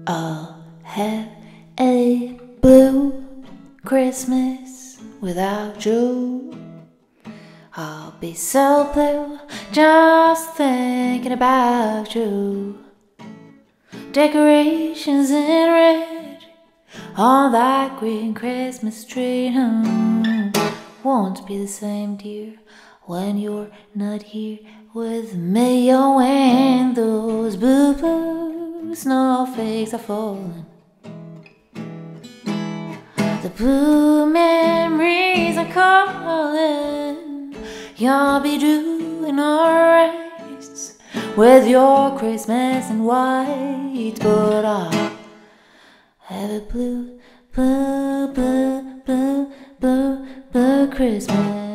I'll have a blue Christmas without you. I'll be so blue just thinking about you. Decorations in red on that green Christmas tree. Won't be the same, dear, when you're not here with me. Oh, when those blue snowflakes are falling, the blue memories are calling. You'll be doing alright with your Christmas in white, but I'll have a blue, blue, blue, blue, blue, blue Christmas.